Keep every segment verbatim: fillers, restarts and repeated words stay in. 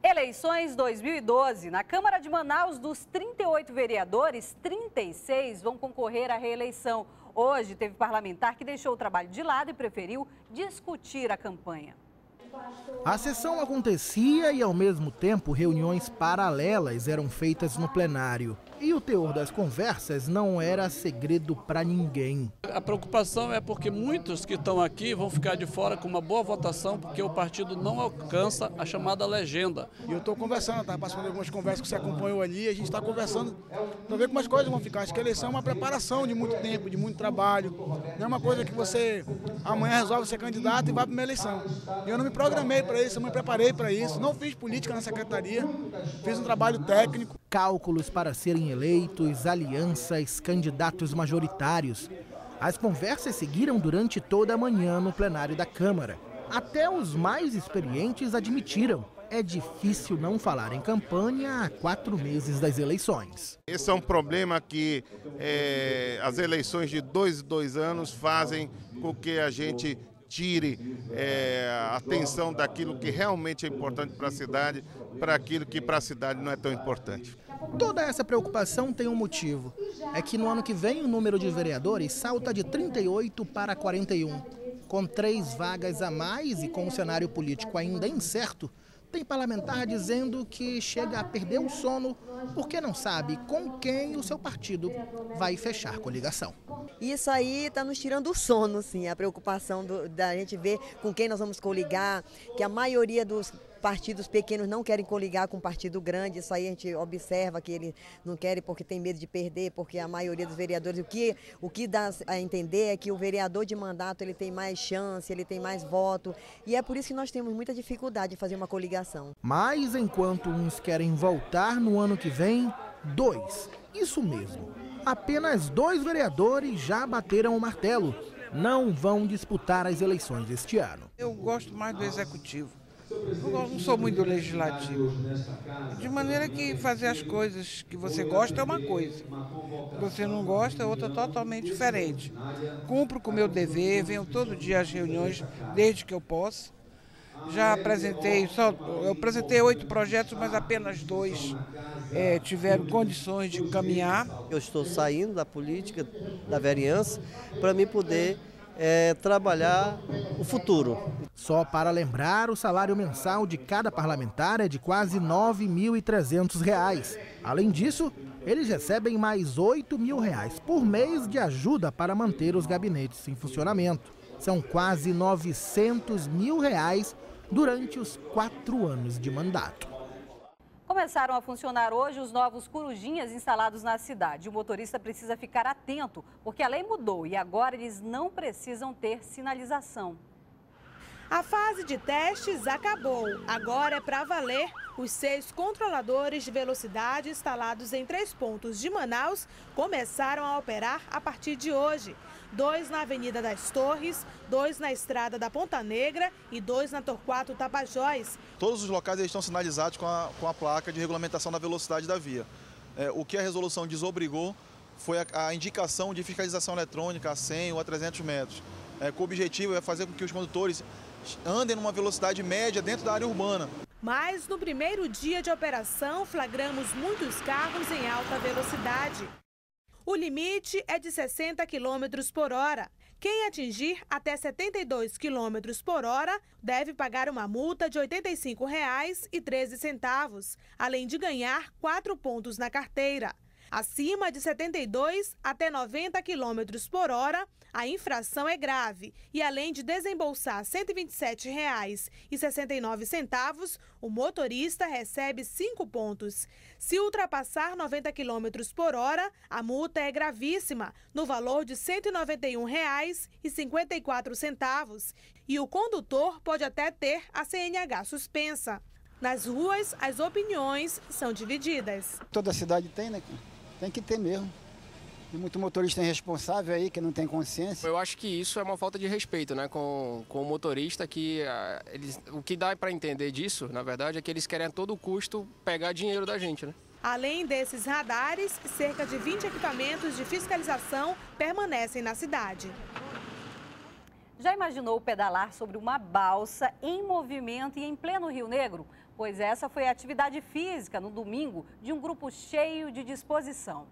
Eleições dois mil e doze. Na Câmara de Manaus, dos trinta e oito vereadores, trinta e seis vão concorrer à reeleição. Hoje teve parlamentar que deixou o trabalho de lado e preferiu discutir a campanha. A sessão acontecia e, ao mesmo tempo, reuniões paralelas eram feitas no plenário. E o teor das conversas não era segredo para ninguém. A preocupação é porque muitos que estão aqui vão ficar de fora com uma boa votação, porque o partido não alcança a chamada legenda. E eu estou conversando, estava passando algumas conversas que você acompanhou ali, a gente está conversando para ver como as coisas vão ficar. Acho que a eleição é uma preparação de muito tempo, de muito trabalho. Não é uma coisa que você amanhã resolve ser candidato e vai para uma eleição. Eu não me programei para isso, eu me preparei para isso, não fiz política na secretaria, fiz um trabalho técnico. Cálculos para serem eleitos, alianças, candidatos majoritários. As conversas seguiram durante toda a manhã no plenário da Câmara. Até os mais experientes admitiram: é difícil não falar em campanha há quatro meses das eleições. Esse é um problema que é, as eleições de dois em dois anos fazem com que a gente tire é, a atenção daquilo que realmente é importante para a cidade, para aquilo que para a cidade não é tão importante. Toda essa preocupação tem um motivo. É que no ano que vem o número de vereadores salta de trinta e oito para quarenta e um. Com três vagas a mais e com o cenário político ainda incerto, tem parlamentar dizendo que chega a perder o sono porque não sabe com quem o seu partido vai fechar coligação. Isso aí está nos tirando o sono, sim, a preocupação do, da gente ver com quem nós vamos coligar, que a maioria dos partidos pequenos não querem coligar com um partido grande. Isso aí a gente observa que eles não querem porque tem medo de perder, porque a maioria dos vereadores, o que, o que dá a entender é que o vereador de mandato ele tem mais chance, ele tem mais voto, e é por isso que nós temos muita dificuldade de fazer uma coligação. Mas enquanto uns querem voltar no ano que vem, dois, isso mesmo, apenas dois vereadores já bateram o martelo, não vão disputar as eleições este ano. Eu gosto mais do executivo. Eu não sou muito do legislativo, de maneira que fazer as coisas que você gosta é uma coisa, que você não gosta é outra totalmente diferente. Cumpro com o meu dever, venho todo dia às reuniões, desde que eu posso. Já apresentei, só, eu apresentei oito projetos, mas apenas dois é, tiveram condições de caminhar. Eu estou saindo da política, da vereança, para me poder É, trabalhar o futuro. Só para lembrar, o salário mensal de cada parlamentar é de quase nove mil e trezentos reais. Além disso, eles recebem mais oito mil reais por mês de ajuda para manter os gabinetes em funcionamento. São quase novecentos mil reais durante os quatro anos de mandato. Começaram a funcionar hoje os novos corujinhas instalados na cidade. O motorista precisa ficar atento, porque a lei mudou e agora eles não precisam ter sinalização. A fase de testes acabou. Agora é para valer. Os seis controladores de velocidade instalados em três pontos de Manaus começaram a operar a partir de hoje. Dois na Avenida das Torres, dois na Estrada da Ponta Negra e dois na Torquato Tapajós. Todos os locais eles estão sinalizados com a, com a placa de regulamentação da velocidade da via. É, o que a resolução desobrigou foi a, a indicação de fiscalização eletrônica a cem ou a trezentos metros. É, com o objetivo é fazer com que os condutores andem numa velocidade média dentro da área urbana. Mas no primeiro dia de operação, flagramos muitos carros em alta velocidade. O limite é de sessenta quilômetros por hora. Quem atingir até setenta e dois quilômetros por hora deve pagar uma multa de oitenta e cinco reais e treze centavos, além de ganhar quatro pontos na carteira. Acima de setenta e dois até noventa quilômetros por hora, a infração é grave e, além de desembolsar cento e vinte e sete reais e sessenta e nove centavos, o motorista recebe cinco pontos. Se ultrapassar noventa quilômetros por hora, a multa é gravíssima, no valor de cento e noventa e um reais e cinquenta e quatro centavos, e o condutor pode até ter a C N H suspensa. Nas ruas, as opiniões são divididas. Toda cidade tem, né? Tem que ter mesmo. E muito motorista irresponsável aí, que não tem consciência. Eu acho que isso é uma falta de respeito, né, com, com o motorista, que uh, eles, o que dá para entender disso, na verdade, é que eles querem a todo custo pegar dinheiro da gente, né? Além desses radares, cerca de vinte equipamentos de fiscalização permanecem na cidade. Já imaginou pedalar sobre uma balsa em movimento e em pleno Rio Negro? Pois essa foi a atividade física no domingo de um grupo cheio de disposição.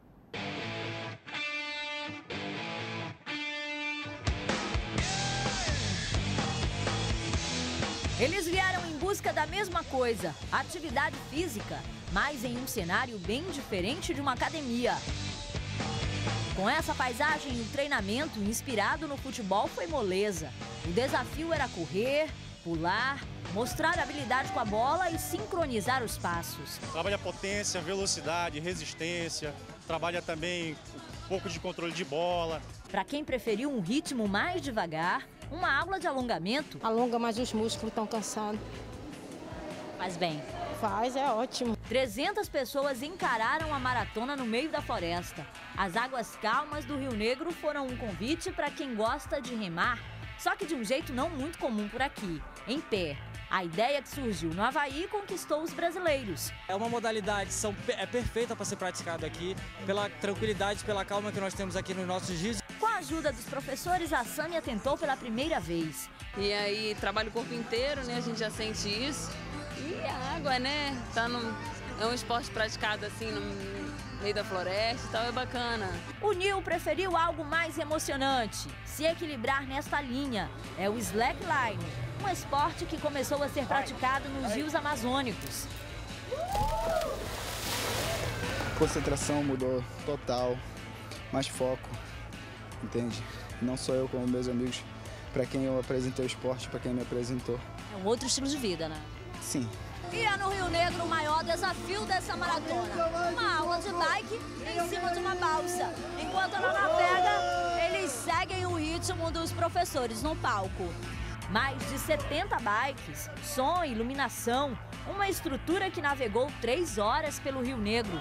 Eles vieram em busca da mesma coisa, atividade física, mas em um cenário bem diferente de uma academia. Com essa paisagem e o treinamento inspirado no futebol foi moleza. O desafio era correr, pular, mostrar habilidade com a bola e sincronizar os passos. Trabalha potência, velocidade, resistência, trabalha também um pouco de controle de bola. Para quem preferiu um ritmo mais devagar, uma aula de alongamento. Alonga mais os músculos, estão cansados. Faz bem. Faz, é ótimo. trezentas pessoas encararam a maratona no meio da floresta. As águas calmas do Rio Negro foram um convite para quem gosta de remar, só que de um jeito não muito comum por aqui, em pé. A ideia que surgiu no Havaí conquistou os brasileiros. É uma modalidade são, é perfeita para ser praticada aqui, pela tranquilidade, pela calma que nós temos aqui nos nossos dias. Com a ajuda dos professores, a Sâmia tentou pela primeira vez. E aí trabalha o corpo inteiro, né? A gente já sente isso. E a água, né? Tá no, é um esporte praticado assim no meio da floresta e tal, é bacana. O Nil preferiu algo mais emocionante, se equilibrar nesta linha. É o slackline, um esporte que começou a ser praticado nos rios amazônicos. Concentração mudou total, mais foco, entende? Não só eu, como meus amigos, para quem eu apresentei o esporte, para quem me apresentou. É um outro estilo de vida, né? Sim. E é no Rio Negro o maior desafio dessa maratona. Uma aula de bike em cima de uma balsa. Enquanto ela navega, eles seguem o ritmo dos professores no palco. Mais de setenta bikes, som, iluminação, uma estrutura que navegou três horas pelo Rio Negro.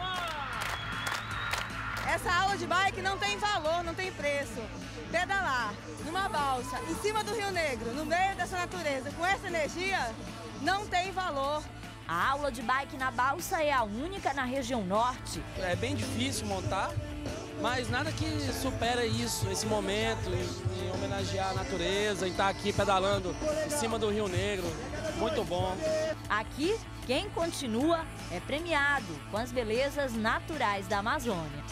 Essa aula de bike não tem valor, não tem preço. Pedalar numa balsa em cima do Rio Negro, no meio dessa natureza, com essa energia, não tem valor. A aula de bike na balsa é a única na região norte. É bem difícil montar, mas nada que supera isso, esse momento, em, em homenagear a natureza, em estar aqui pedalando em cima do Rio Negro. Muito bom. Aqui, quem continua é premiado com as belezas naturais da Amazônia.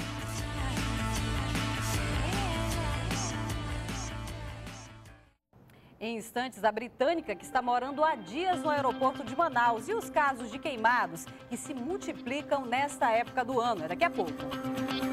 Em instantes, a britânica que está morando há dias no aeroporto de Manaus e os casos de queimados que se multiplicam nesta época do ano. É daqui a pouco.